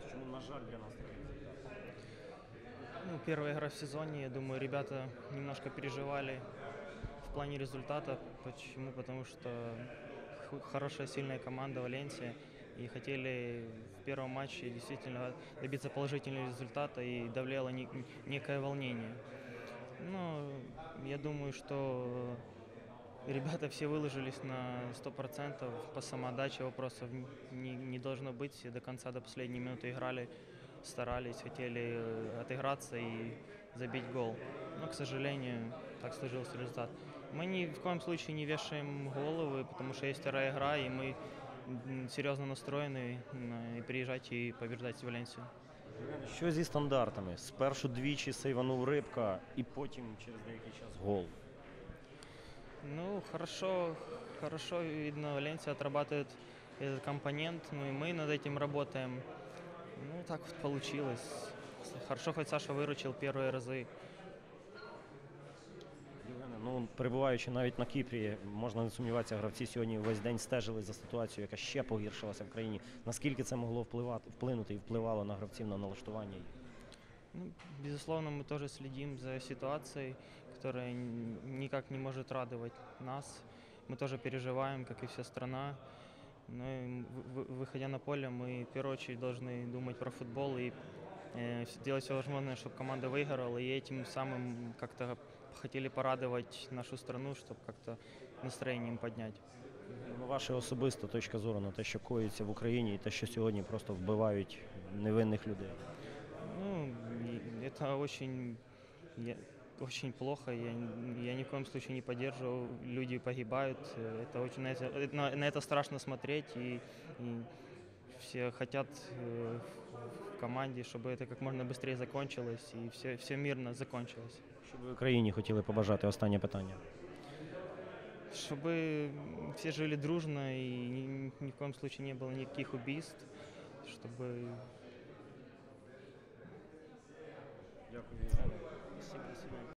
Чому, на жаль, для нас такий результат? Ну, первая игра в сезоне, я думаю, ребята немножко переживали в плане результата. Почему? Потому что хорошая, сильная команда Валенсия. И хотели в первом матче действительно добиться положительного результата, и давлело некое волнение. Но я думаю, что ребята все выложились на 100%. По самоотдаче вопросов не должно быть. Все до конца, до последней минуты играли, старались, хотели отыграться и забить гол. Но, к сожалению, так сложился результат. Мы ни в коем случае не вешаем головы, потому что есть вторая игра, и мы серьезно настроены приезжать и побеждать Валенсию. Що зі стандартами? Спершу двічі сейванув Рибка і потім через деякий час гол. Ну, хорошо видно, Валенсия отрабатывает этот компонент, ну и мы над этим работаем. Ну, так вот получилось. Хорошо, хоть Саша выручил первые разы. Євгене, ну, перебуваючи навіть на Кіпрі, можна не сумніватися, гравці сьогодні весь день стежили за ситуацією, яка ще погіршилася в країні. Наскільки це могло вплинути і впливало на гравців, на налаштування? Ну, безусловно, мы тоже следим за ситуацией, которая никак не может радовать нас. Мы тоже переживаем, как и вся страна. Но выходя на поле, мы в первую очередь должны думать про футбол и делать все возможное, чтобы команда выиграла. И этим самым как-то хотели порадовать нашу страну, чтобы как-то настроение им поднять. Ну, ваша особиста точка зору на те, що коїться в Україні, і те, що сьогодні просто вбивають невинних людей. Ну, это очень плохо. Я ни в коем случае не поддерживаю. Люди погибают. Это очень, на это страшно смотреть. И все хотят в команде, чтобы это как можно быстрее закончилось и все мирно закончилось. Що ви Україні хотіли побажати? Останнє питання. Чтобы все жили дружно и ни в коем случае не было никаких убийств. Чтобы... Дякую. Спасибо, до свидания.